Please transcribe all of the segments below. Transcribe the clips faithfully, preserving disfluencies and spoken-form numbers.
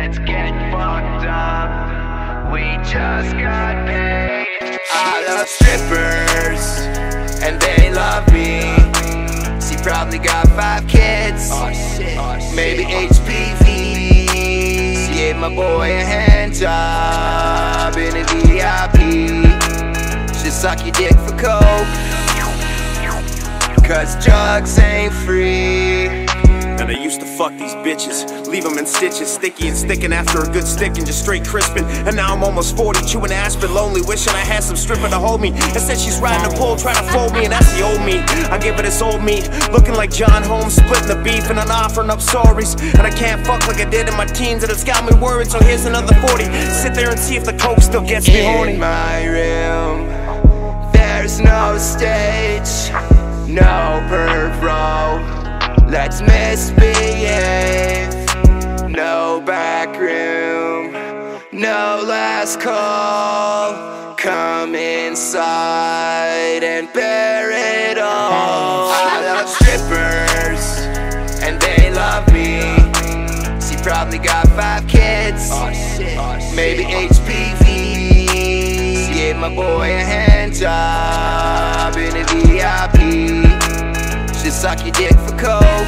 let's get fucked up. We just got paid. I love strippers, and they love me. She probably got five kids, oh, shit. Oh, shit. Maybe H P V. She gave my boy a hand job in a V I P. She'll suck your dick for coke, cause drugs ain't free. And I used to fuck these bitches, leave them in stitches, sticky and sticking after a good stick and just straight crispin'. And now I'm almost forty, chewing aspen, lonely, wishing I had some stripper to hold me. Instead she's riding a pole, trying to fold me, and that's the old me. I give her this old meat, looking like John Holmes, splitting the beef and I'm offering up sorries. And I can't fuck like I did in my teens, and it's got me worried, so here's another forty. Sit there and see if the coke still gets me horny. In my room, there's no stage, no perv row. Let's misbehave. No back room, no last call. Come inside and bear it all. I love strippers, and they love me. She probably got five kids, oh, shit. Oh, shit. Maybe H P V. She gave my boy a hand job in a V I P. She'll suck your dick for coke,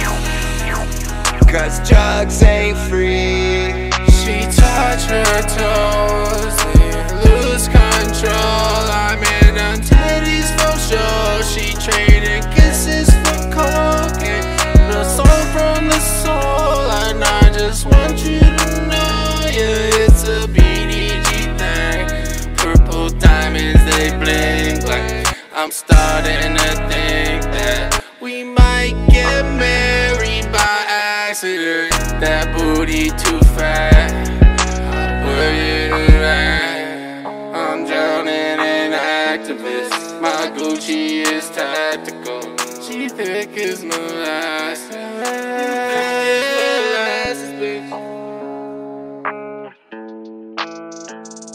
cause drugs ain't free. She touch her toes and lose control. I'm in on titties for sure. She trading kisses for coke and the soul from the soul. And I just want you to know, yeah, it's a B D G thing. Purple diamonds, they blink like I'm starting to think that we might get married by accident. That booty too fat, where you at? I'm drowning in activists. My Gucci is tactical. She thick as molasses.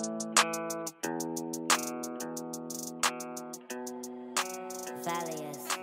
Valious.